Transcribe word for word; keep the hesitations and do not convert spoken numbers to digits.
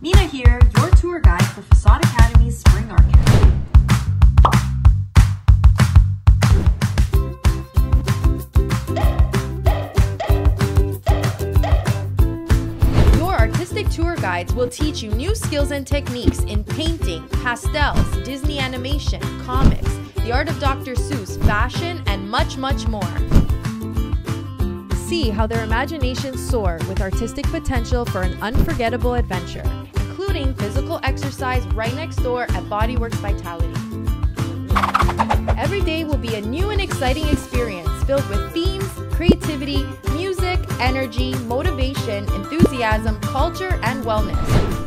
Mina here, your tour guide for Facade Academy's Spring Art Camp. Your artistic tour guides will teach you new skills and techniques in painting, pastels, Disney animation, comics, the art of Doctor Seuss, fashion, and much, much more. See how their imaginations soar with artistic potential for an unforgettable adventure, including physical exercise right next door at Bodyworks Vitality. Every day will be a new and exciting experience filled with themes, creativity, music, energy, motivation, enthusiasm, culture, and wellness.